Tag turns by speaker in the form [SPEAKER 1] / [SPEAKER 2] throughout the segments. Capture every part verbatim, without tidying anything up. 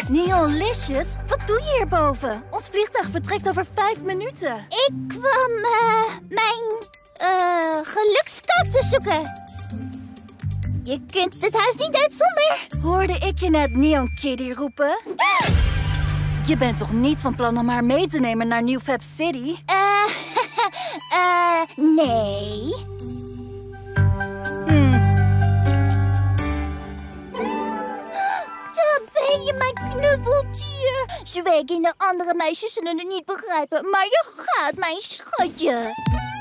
[SPEAKER 1] Neonlicious, wat doe je hierboven? Ons vliegtuig vertrekt over vijf minuten.
[SPEAKER 2] Ik kwam uh, mijn uh, gelukskaktus zoeken. Je kunt het huis niet uit zonder.
[SPEAKER 1] Hoorde ik je net Neon Kitty roepen? Je bent toch niet van plan om haar mee te nemen naar New Fab City?
[SPEAKER 2] Eh, uh, nee.
[SPEAKER 1] Hmm.
[SPEAKER 2] Daar ben je, mijn knuffeltje. Zwegen in de andere meisjes zullen het niet begrijpen, maar je gaat, mijn schatje.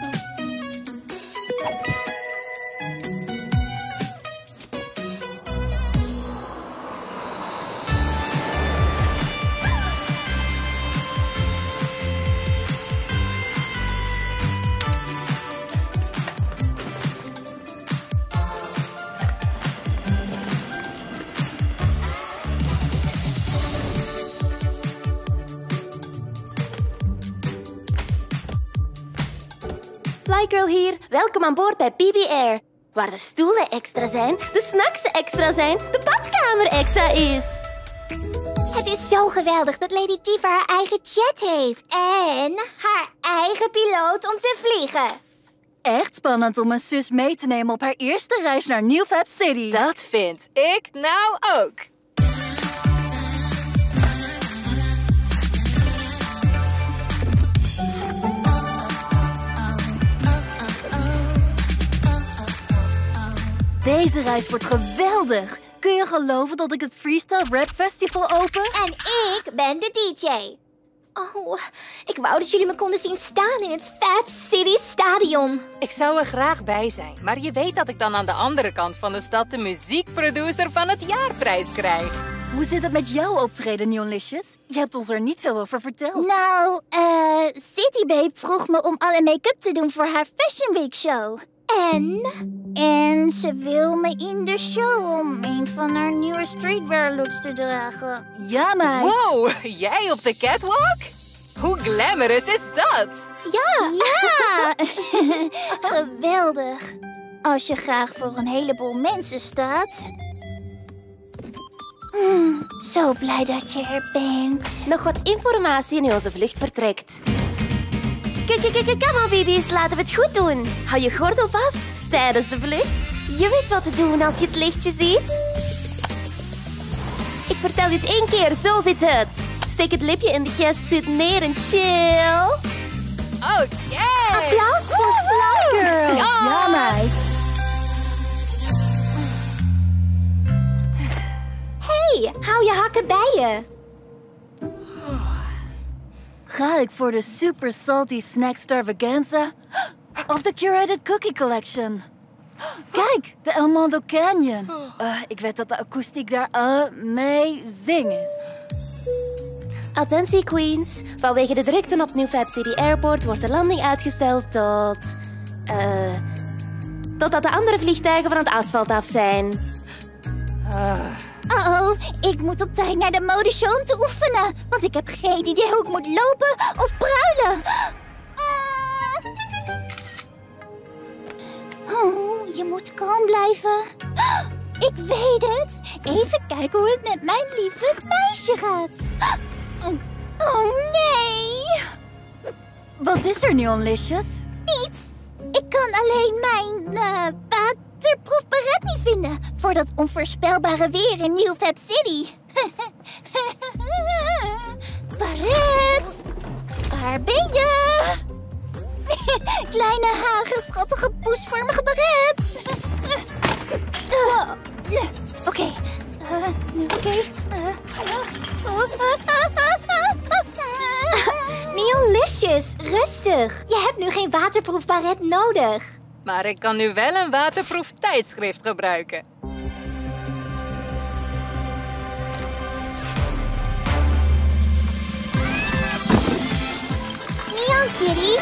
[SPEAKER 3] Flygirl hier, welkom aan boord bij B B Air. Waar de stoelen extra zijn, de snacks extra zijn, de badkamer extra is.
[SPEAKER 2] Het is zo geweldig dat Lady Tifa haar eigen jet heeft. En haar eigen piloot om te vliegen.
[SPEAKER 1] Echt spannend om een zus mee te nemen op haar eerste reis naar New Fab City.
[SPEAKER 4] Dat vind ik nou ook.
[SPEAKER 1] Deze reis wordt geweldig. Kun je geloven dat ik het Freestyle Rap Festival open?
[SPEAKER 2] En ik ben de D J. Oh, ik wou dat jullie me konden zien staan in het Fab City Stadion.
[SPEAKER 4] Ik zou er graag bij zijn, maar je weet dat ik dan aan de andere kant van de stad de muziekproducer van het jaarprijs krijg.
[SPEAKER 1] Hoe zit het met jouw optreden, Neonlicious? Je hebt ons er niet veel over verteld.
[SPEAKER 2] Nou, eh, City Babe vroeg me om alle make-up te doen voor haar Fashion Week show. En? En ze wil me in de show om een van haar nieuwe streetwear looks te dragen.
[SPEAKER 1] Ja, meid.
[SPEAKER 4] Wow, jij op de catwalk? Hoe glamorous is dat?
[SPEAKER 2] Ja. Ja. Geweldig. Als je graag voor een heleboel mensen staat. Hmm, zo blij dat je er bent.
[SPEAKER 3] Nog wat informatie nu onze vlucht vertrekt. Kijk, kijk, kijk, kom maar, baby's, laten we het goed doen. Hou je gordel vast tijdens de vlucht. Je weet wat te doen als je het lichtje ziet. Ik vertel dit één keer, zo zit het. Steek het lipje in de gesp, zit neer en chill.
[SPEAKER 4] Oké!
[SPEAKER 2] Applaus voor Flygirl.
[SPEAKER 1] Ja, ja, meid.
[SPEAKER 2] Hey, hou je hakken bij je.
[SPEAKER 1] Ga ik voor de Super Salty Snack Starvaganza of de Curated Cookie Collection? Kijk, de El Mondo Canyon. Uh, ik weet dat de akoestiek daar amazing is.
[SPEAKER 3] Attentie, queens. Vanwege de drukte op New Fab City Airport wordt de landing uitgesteld tot... Uh, totdat de andere vliegtuigen van het asfalt af zijn.
[SPEAKER 4] Uh.
[SPEAKER 2] Uh-oh, ik moet op tijd naar de modeshow om te oefenen. Want ik heb geen idee hoe ik moet lopen of pruilen. Oh, je moet kalm blijven. Ik weet het. Even kijken hoe het met mijn lieve meisje gaat. Oh, nee.
[SPEAKER 1] Wat is er, Neonlicious?
[SPEAKER 2] Niets. Ik kan alleen mijn uh, waterproof baret niet vinden voor dat onvoorspelbare weer in New Fab City. Baret, waar ben je? Kleine, hage, schattige, poesvormige baret. Uh, Oké, oké. Neonlicious, rustig. Je hebt nu geen waterproof baret nodig.
[SPEAKER 4] Maar ik kan nu wel een waterproof tijdschrift gebruiken.
[SPEAKER 2] Neon Kitty.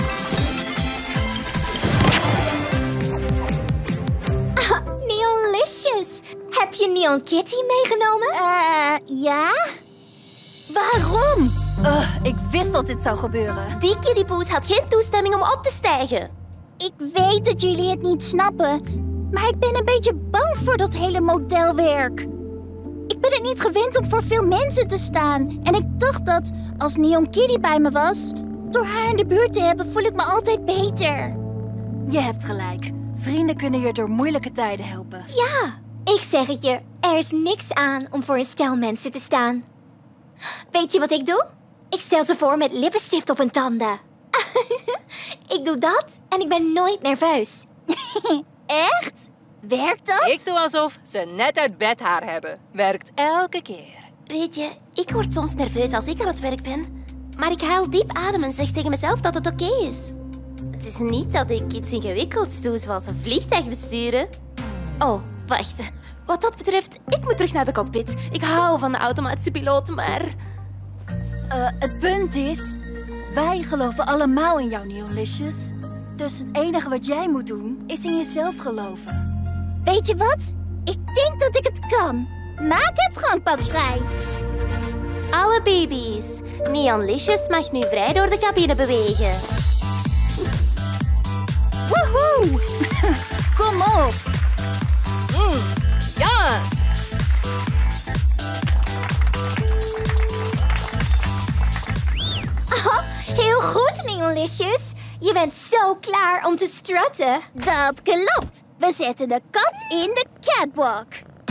[SPEAKER 2] Ah, Neonlicious. Heb je Neon Kitty meegenomen? Eh, uh, ja.
[SPEAKER 1] Waarom? Uh, ik wist dat dit zou gebeuren.
[SPEAKER 3] Die kittypoes had geen toestemming om op te stijgen.
[SPEAKER 2] Ik weet dat jullie het niet snappen, maar ik ben een beetje bang voor dat hele modelwerk. Ik ben het niet gewend om voor veel mensen te staan. En ik dacht dat als Neon Kitty bij me was, door haar in de buurt te hebben, voel ik me altijd beter.
[SPEAKER 1] Je hebt gelijk. Vrienden kunnen je door moeilijke tijden helpen.
[SPEAKER 5] Ja, ik zeg het je. Er is niks aan om voor een stel mensen te staan. Weet je wat ik doe? Ik stel ze voor met lippenstift op hun tanden. Ik doe dat en ik ben nooit nerveus.
[SPEAKER 2] Echt? Werkt dat?
[SPEAKER 4] Ik doe alsof ze net uit bed haar hebben. Werkt elke keer.
[SPEAKER 3] Weet je, ik word soms nerveus als ik aan het werk ben. Maar ik haal diep adem en zeg tegen mezelf dat het oké is. Het is niet dat ik iets ingewikkelds doe, zoals een vliegtuig besturen. Oh, wacht. Wat dat betreft, ik moet terug naar de cockpit. Ik hou van de automatische piloot, maar...
[SPEAKER 1] Uh, het punt is, wij geloven allemaal in jou, Neonlicious. Dus het enige wat jij moet doen, is in jezelf geloven.
[SPEAKER 2] Weet je wat? Ik denk dat ik het kan. Maak het gangpad vrij.
[SPEAKER 3] Alle baby's. Neonlicious mag nu vrij door de cabine bewegen.
[SPEAKER 1] Woehoe! Kom op!
[SPEAKER 4] Mm, yes!
[SPEAKER 5] Oh, heel goed, Neonlicious. Je bent zo klaar om te strutten.
[SPEAKER 2] Dat klopt. We zetten de kat in de catwalk.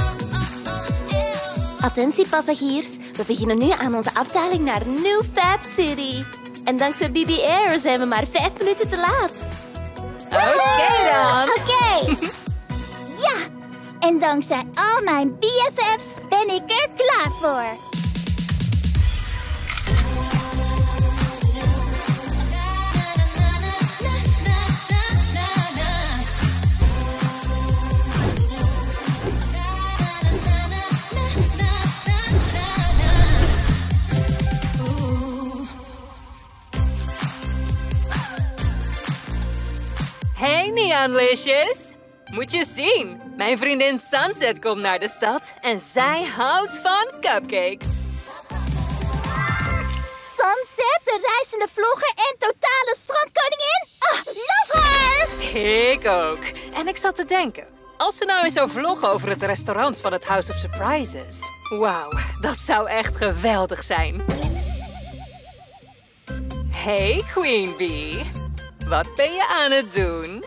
[SPEAKER 3] Attentie passagiers, we beginnen nu aan onze afdaling naar New Fab City. En dankzij B B Air zijn we maar vijf minuten te laat.
[SPEAKER 4] Oké dan.
[SPEAKER 2] Oké. Ja, en dankzij al mijn B F F's ben ik er klaar voor.
[SPEAKER 4] Hey Neonlicious! Moet je zien, mijn vriendin Sunset komt naar de stad en zij houdt van cupcakes.
[SPEAKER 2] Sunset, de reizende vlogger en totale strandkoningin. Ah, love haar!
[SPEAKER 4] Ik ook. En ik zat te denken, als ze nou eens zou vloggen over het restaurant van het House of Surprises. Wauw, dat zou echt geweldig zijn. Hey Queen Bee, wat ben je aan het doen?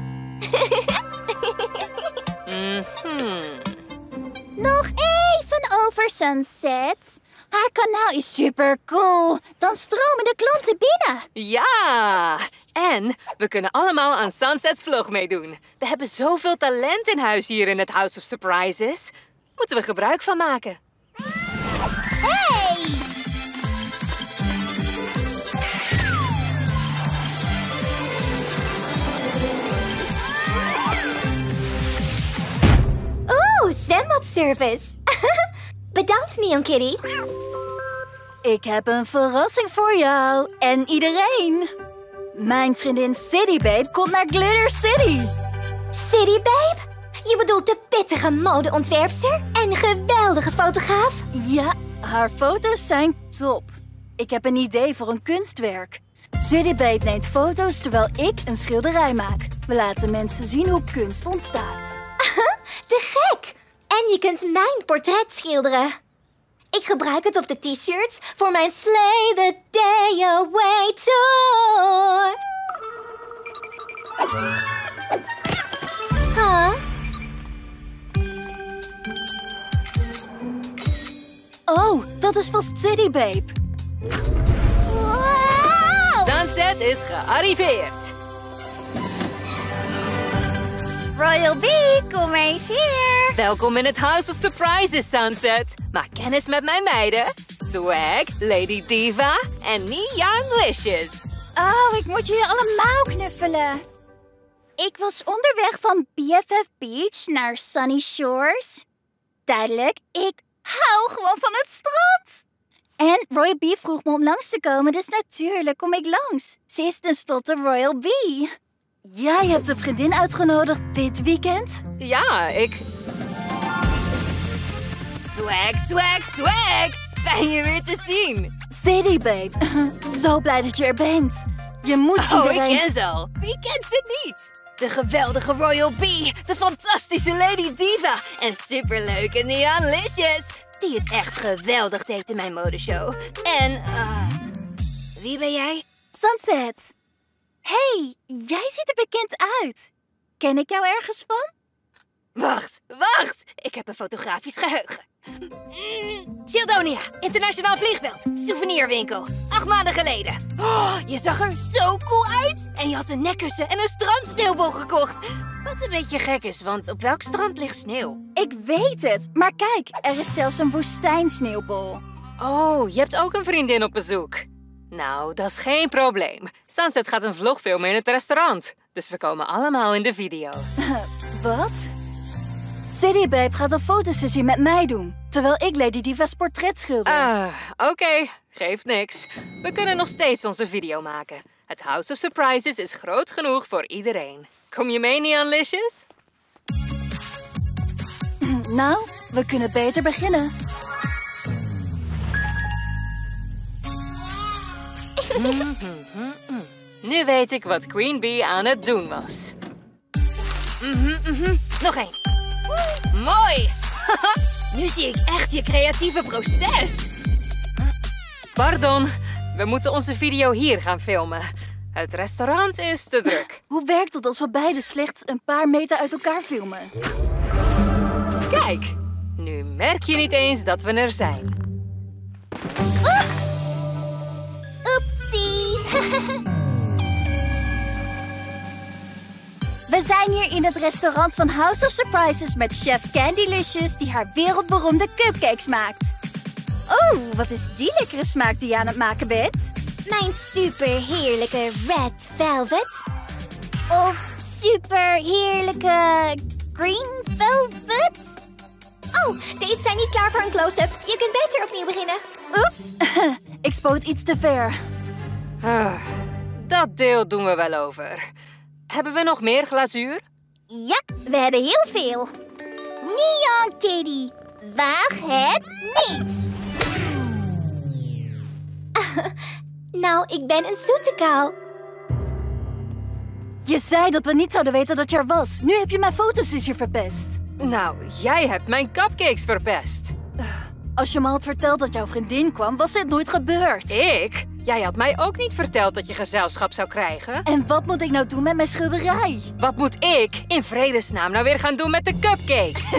[SPEAKER 4] Mm-hmm.
[SPEAKER 2] Nog even over Sunset. Haar kanaal is super cool. Dan stromen de klanten binnen.
[SPEAKER 4] Ja! En we kunnen allemaal aan Sunset's vlog meedoen. We hebben zoveel talent in huis hier in het House of Surprises. Moeten we gebruik van maken.
[SPEAKER 2] Hey!
[SPEAKER 5] Oeh, zwembadservice. Bedankt, Neon Kitty.
[SPEAKER 1] Ik heb een verrassing voor jou en iedereen. Mijn vriendin City Babe komt naar Glitter City.
[SPEAKER 5] City Babe? Je bedoelt de pittige modeontwerpster en geweldige fotograaf?
[SPEAKER 1] Ja, haar foto's zijn top. Ik heb een idee voor een kunstwerk. City Babe neemt foto's terwijl ik een schilderij maak. We laten mensen zien hoe kunst ontstaat.
[SPEAKER 5] Te gek! En je kunt mijn portret schilderen. Ik gebruik het op de t-shirts voor mijn Slay the Day Away tour. Huh?
[SPEAKER 1] Oh, dat is vast City Babe.
[SPEAKER 2] Wow!
[SPEAKER 4] Sunset is gearriveerd.
[SPEAKER 2] Royal Bee, kom eens hier.
[SPEAKER 4] Welkom in het House of Surprises, Sunset. Maak kennis met mijn meiden. Swag, Lady Diva en Neonlicious.
[SPEAKER 2] Oh, ik moet jullie allemaal knuffelen. Ik was onderweg van B F F Beach naar Sunny Shores. Duidelijk, ik hou gewoon van het strand. En Royal Bee vroeg me om langs te komen, dus natuurlijk kom ik langs. Ze is tenslotte Royal Bee.
[SPEAKER 1] Jij hebt een vriendin uitgenodigd dit weekend?
[SPEAKER 4] Ja, ik... Swag, swag, swag! Fijn je weer te zien.
[SPEAKER 1] City Babe, zo blij dat je er bent. Je moet
[SPEAKER 4] Oh,
[SPEAKER 1] iedereen...
[SPEAKER 4] ik ken ze al. Wie kent ze niet? De geweldige Royal Bee, de fantastische Lady Diva en superleuke Neon Licious, die het echt geweldig deed in mijn modeshow. En, uh, wie ben jij?
[SPEAKER 1] Sunset. Hey, jij ziet er bekend uit. Ken ik jou ergens van?
[SPEAKER 4] Wacht, wacht! Ik heb een fotografisch geheugen. Mm, Childonia, internationaal vliegveld, souvenirwinkel. Acht maanden geleden. Oh, je zag er zo cool uit. En je had een nekkussen en een strandsneeuwbol gekocht. Wat een beetje gek is, want op welk strand ligt sneeuw?
[SPEAKER 1] Ik weet het, maar kijk, er is zelfs een woestijnsneeuwbol.
[SPEAKER 4] Oh, je hebt ook een vriendin op bezoek. Nou, dat is geen probleem. Sunset gaat een vlog filmen in het restaurant. Dus we komen allemaal in de video.
[SPEAKER 1] Wat? City Babe gaat een fotosessie met mij doen, terwijl ik Lady Diva's portret schilder.
[SPEAKER 4] Ah, oké. Okay. Geeft niks. We kunnen nog steeds onze video maken. Het House of Surprises is groot genoeg voor iedereen. Kom je mee, Neon Licious?
[SPEAKER 1] Nou, we kunnen beter beginnen.
[SPEAKER 4] Mm-hmm, mm-hmm. Nu weet ik wat Queen Bee aan het doen was. Mm-hmm, mm-hmm. Nog één. Mooi! Nu zie ik echt je creatieve proces. Pardon, we moeten onze video hier gaan filmen. Het restaurant is te druk.
[SPEAKER 1] Hoe werkt het als we beiden slechts een paar meter uit elkaar filmen?
[SPEAKER 4] Kijk, nu merk je niet eens dat we er zijn.
[SPEAKER 2] Oepsie.
[SPEAKER 1] We zijn hier in het restaurant van House of Surprises met chef Candylicious die haar wereldberoemde cupcakes maakt. Oh, wat is die lekkere smaak die je aan het maken bent?
[SPEAKER 5] Mijn superheerlijke red velvet.
[SPEAKER 2] Of superheerlijke green velvet.
[SPEAKER 5] Oh, deze zijn niet klaar voor een close-up. Je kunt beter opnieuw beginnen.
[SPEAKER 1] Oeps, ik spoot iets te ver.
[SPEAKER 4] Ah, dat deel doen we wel over. Hebben we nog meer glazuur?
[SPEAKER 2] Ja, we hebben heel veel. Neon Kitty, waag het niet.
[SPEAKER 5] Nou, ik ben een zoete kou.
[SPEAKER 1] Je zei dat we niet zouden weten dat je er was. Nu heb je mijn fotosessie verpest.
[SPEAKER 4] Nou, jij hebt mijn cupcakes verpest.
[SPEAKER 1] Als je me had verteld dat jouw vriendin kwam, was dit nooit gebeurd.
[SPEAKER 4] Ik? Jij had mij ook niet verteld dat je gezelschap zou krijgen.
[SPEAKER 1] En wat moet ik nou doen met mijn schilderij?
[SPEAKER 4] Wat moet ik in vredesnaam nou weer gaan doen met de cupcakes?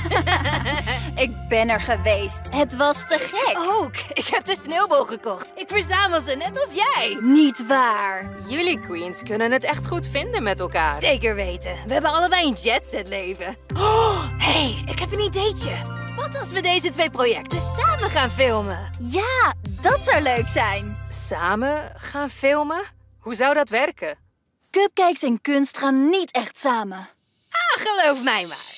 [SPEAKER 1] Ik ben er geweest. Het was te gek.
[SPEAKER 4] Ook, ik heb de sneeuwbol gekocht. Ik verzamel ze net als jij.
[SPEAKER 1] Niet waar.
[SPEAKER 4] Jullie queens kunnen het echt goed vinden met elkaar. Zeker weten. We hebben allebei een jetset leven. Oh, hey, ik heb een ideetje. Wat als we deze twee projecten samen gaan filmen?
[SPEAKER 1] Ja, dat zou leuk zijn.
[SPEAKER 4] Samen gaan filmen? Hoe zou dat werken?
[SPEAKER 1] Cupcakes en kunst gaan niet echt samen.
[SPEAKER 4] Ah, geloof mij maar.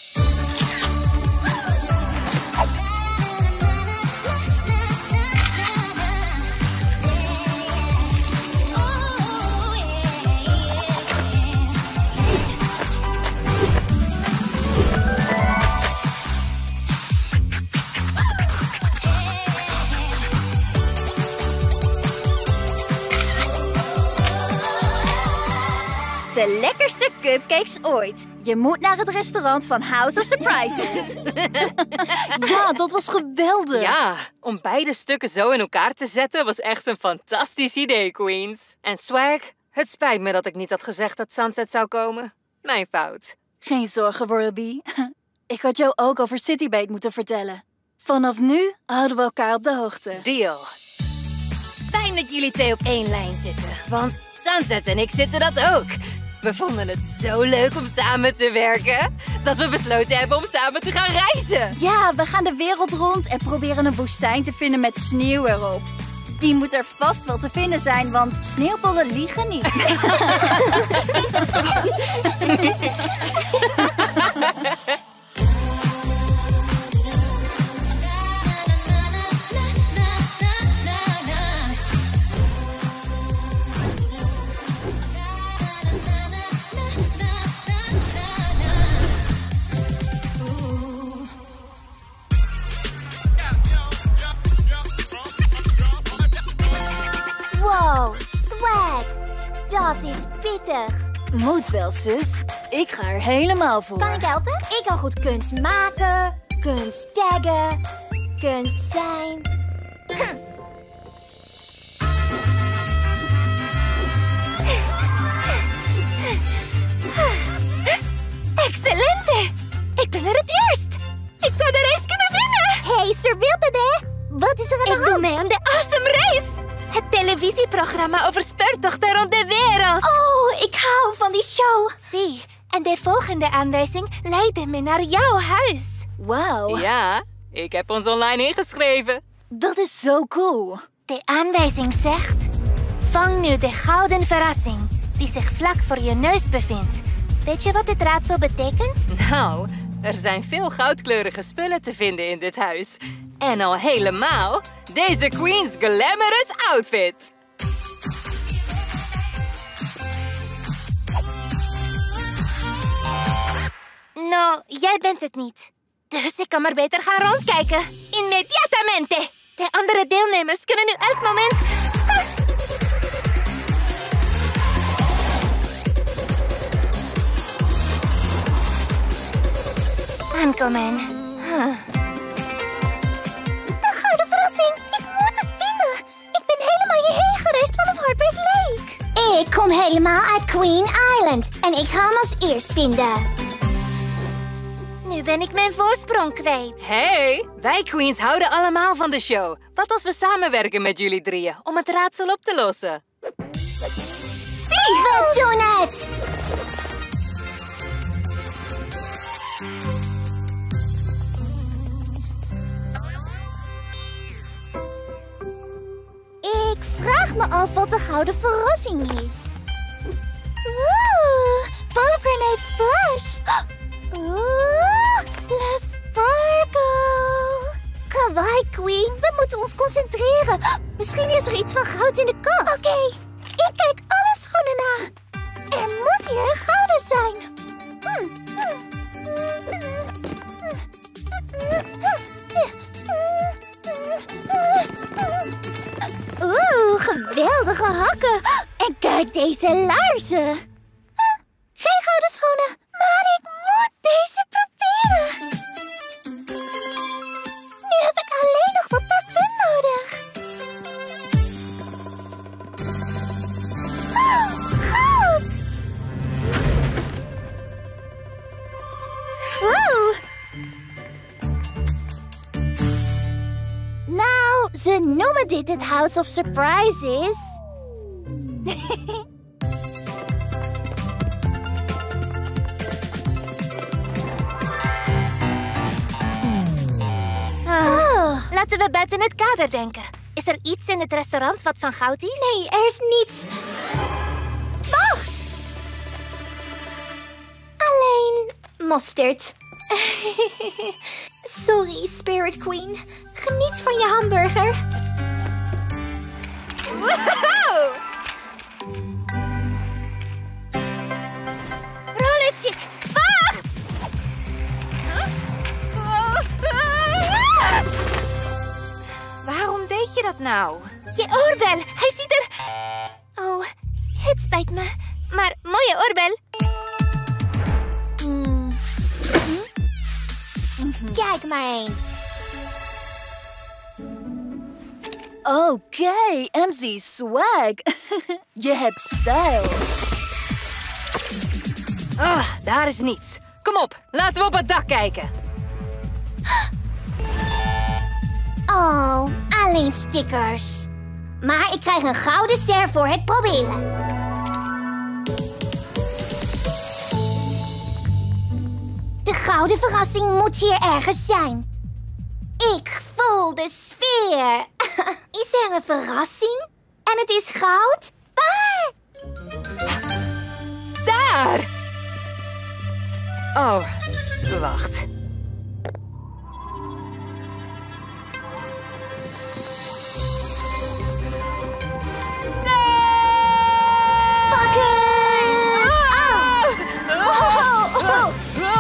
[SPEAKER 1] De lekkerste cupcakes ooit. Je moet naar het restaurant van House of Surprises. Ja, dat was geweldig.
[SPEAKER 4] Ja, om beide stukken zo in elkaar te zetten was echt een fantastisch idee, queens. En Swag, het spijt me dat ik niet had gezegd dat Sunset zou komen. Mijn fout.
[SPEAKER 1] Geen zorgen, Royal Bee. Ik had jou ook over City Babe moeten vertellen. Vanaf nu houden we elkaar op de hoogte.
[SPEAKER 4] Deal. Fijn dat jullie twee op één lijn zitten, want Sunset en ik zitten dat ook. We vonden het zo leuk om samen te werken, dat we besloten hebben om samen te gaan reizen.
[SPEAKER 1] Ja, we gaan de wereld rond en proberen een woestijn te vinden met sneeuw erop. Die moet er vast wel te vinden zijn, want sneeuwbollen liegen niet.
[SPEAKER 5] Wow, Swag. Dat is pittig.
[SPEAKER 1] Moet wel, zus. Ik ga er helemaal voor.
[SPEAKER 5] Kan ik helpen? Ik kan goed kunst maken, kunst taggen, kunst zijn. Hm.
[SPEAKER 4] Excellente! Ik ben er het eerst! Ik zou de race kunnen winnen!
[SPEAKER 2] Hey, Sir Wilbebe! Wat is er aan de
[SPEAKER 4] Ik
[SPEAKER 2] hand?
[SPEAKER 4] doe mee aan de Awesome Race! Het televisieprogramma over speurtochten rond de wereld.
[SPEAKER 5] Oh, ik hou van die show.
[SPEAKER 4] Zie, en de volgende aanwijzing leidde me naar jouw huis.
[SPEAKER 1] Wauw,
[SPEAKER 6] Ja, ik heb ons online ingeschreven.
[SPEAKER 1] dat is zo cool.
[SPEAKER 4] De aanwijzing zegt... Vang nu de gouden verrassing die zich vlak voor je neus bevindt. Weet je wat dit raadsel betekent?
[SPEAKER 6] Nou, er zijn veel goudkleurige spullen te vinden in dit huis. En al helemaal deze Queen's glamorous outfit.
[SPEAKER 4] Nou, jij bent het niet. Dus ik kan maar beter gaan rondkijken. Inmediatamente! De andere deelnemers kunnen nu elk moment... Ah. aankomen. Huh.
[SPEAKER 2] De gouden verrassing! Ik moet het vinden! Ik ben helemaal hierheen gereisd vanaf Heartbreak Lake!
[SPEAKER 5] Ik kom helemaal uit Queen Island en ik ga hem als eerst vinden.
[SPEAKER 4] Nu ben ik mijn voorsprong kwijt.
[SPEAKER 6] Hey, wij Queens houden allemaal van de show. Wat als we samenwerken met jullie drieën om het raadsel op te lossen?
[SPEAKER 5] Zie, we doen het!
[SPEAKER 2] Ik vraag me af wat de gouden verrassing is. Oeh, pomegranate splash. Oeh, la sparkle. Kawaii Queen, we moeten ons concentreren. Misschien is er iets van goud in de kast. Oké, okay, ik kijk alle schoenen na. Er moet hier een gouden zijn. Hm, hm. Oeh, geweldige hakken. En kijk deze laarzen. Hm, geen gouden schoenen, maar ik moet deze proberen. Nu heb ik alleen nog wat parfum nodig. Oh, goud! Wow! Nou, ze noemen dit het House of Surprises.
[SPEAKER 4] Oh. Laten we buiten het kader denken. Is er iets in het restaurant wat van goud is?
[SPEAKER 5] Nee, er is niets. Wacht! Alleen mosterd. Sorry, Spirit Queen. Geniet van je hamburger.
[SPEAKER 4] Woehoe! Rolletje, wacht! Huh? Oh, ah! Waarom deed je dat nou? Je oorbel, hij ziet er... Oh, het spijt me. Maar mooie oorbel.
[SPEAKER 5] Mm. Kijk maar eens.
[SPEAKER 1] Oké, M C swag. Je hebt stijl.
[SPEAKER 6] Ah, daar is niets. Kom op, laten we op het dak kijken.
[SPEAKER 5] Oh, alleen stickers. Maar ik krijg een gouden ster voor het proberen. De gouden verrassing moet hier ergens zijn. Ik voel de sfeer. Is er een verrassing? En het is goud? Waar?
[SPEAKER 6] Daar! Oh, wacht.
[SPEAKER 5] Pakken! Oh! Oh!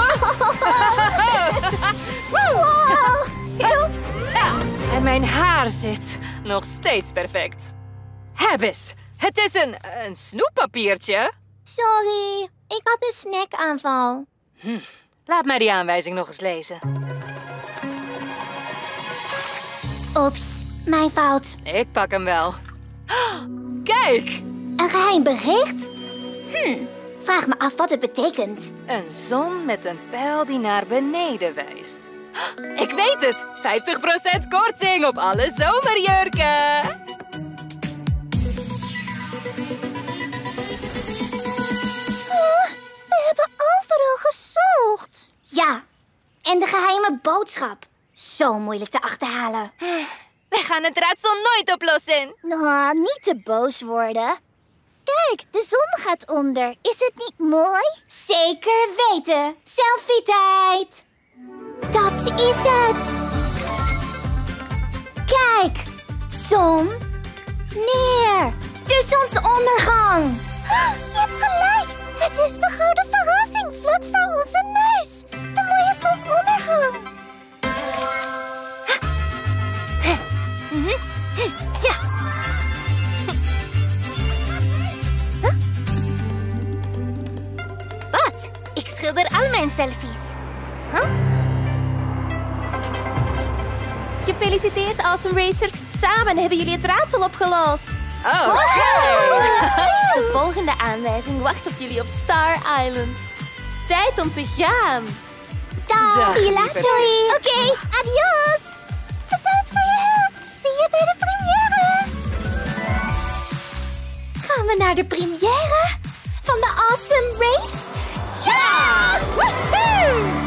[SPEAKER 5] Wow!
[SPEAKER 6] Tja, en mijn haar zit nog steeds perfect. Heb eens, het is een, een snoeppapiertje.
[SPEAKER 5] Sorry, ik had een snackaanval.
[SPEAKER 6] Hm. Laat mij die aanwijzing nog eens lezen.
[SPEAKER 5] Oeps, mijn fout.
[SPEAKER 6] Ik pak hem wel. Kijk!
[SPEAKER 5] Een geheim bericht? Hm, vraag me af wat het betekent.
[SPEAKER 6] Een zon met een pijl die naar beneden wijst. Ik weet het! vijftig procent korting op alle zomerjurken!
[SPEAKER 2] We hebben overal gezocht.
[SPEAKER 5] Ja, en de geheime boodschap. Zo moeilijk te achterhalen.
[SPEAKER 4] We gaan het raadsel nooit oplossen.
[SPEAKER 2] Nou, niet te boos worden. Kijk, de zon gaat onder. Is het niet mooi?
[SPEAKER 5] Zeker weten. Selfie-tijd. Dat is het. Kijk, zon, neer. De zonsondergang.
[SPEAKER 2] Je hebt gelijk. Het is de grote verrassing vlak voor onze neus. De mooie zonsondergang.
[SPEAKER 4] Ja. Wat? Ik schilder al mijn selfies.
[SPEAKER 3] Gefeliciteerd, Awesome Racers. Samen hebben jullie het raadsel opgelost.
[SPEAKER 6] Oh, oké!
[SPEAKER 3] De volgende aanwijzing wacht op jullie op Star Island. Tijd om te gaan.
[SPEAKER 5] Dag.
[SPEAKER 6] Dag,
[SPEAKER 5] Zie je
[SPEAKER 6] lieve
[SPEAKER 5] later.
[SPEAKER 6] Tess.
[SPEAKER 2] Oké, adios. Bedankt voor je hulp. Zie je bij de première.
[SPEAKER 5] Gaan we naar de première van de Awesome Race?
[SPEAKER 2] Ja! Woehoe!